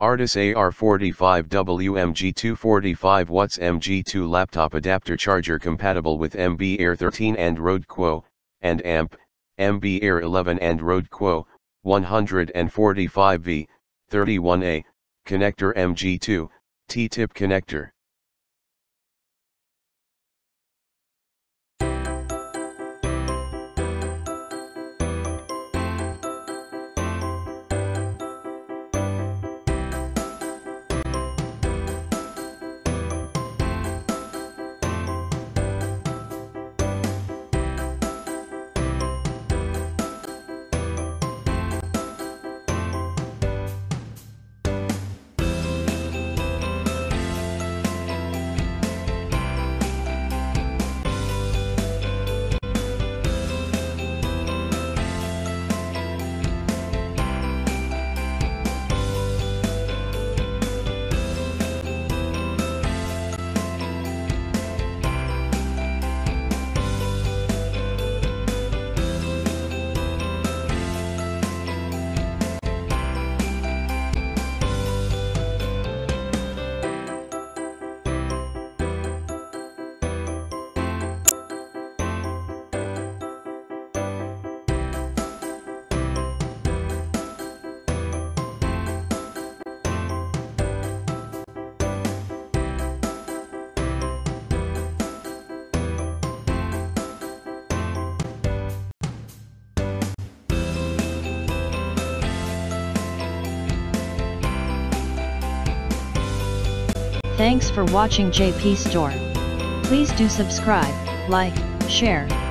Artis AR45W MG2 45W MG2 laptop adapter charger compatible with MB Air 13&rdquo, and AMP, MB Air 11&rdquo, 145V, 31A, connector MG2, T-tip connector. Thanks for watching JP Store. Please do subscribe, like, share,